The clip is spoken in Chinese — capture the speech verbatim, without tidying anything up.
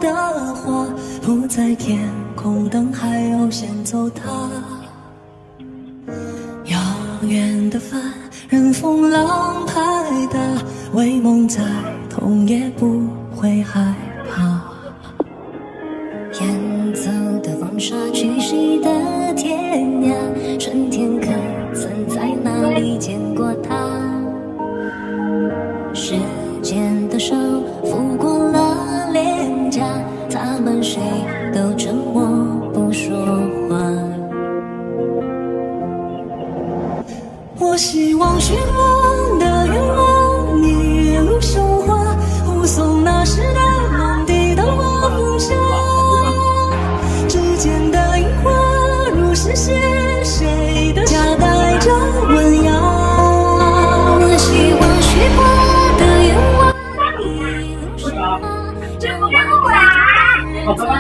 的花铺在天空，等还有先走它。遥远的帆任风浪拍打，为梦再痛也不会害怕。远走的风沙，去谁的天涯？春天可曾在哪里见过他？时间的手拂过了脸颊，他们谁都沉默不说话。我希望许我的愿望，你一路收获，护送那时的梦抵到我风沙。指尖的樱花如是写谁的家，带着温雅。我希望许我的愿望，一路收获，将我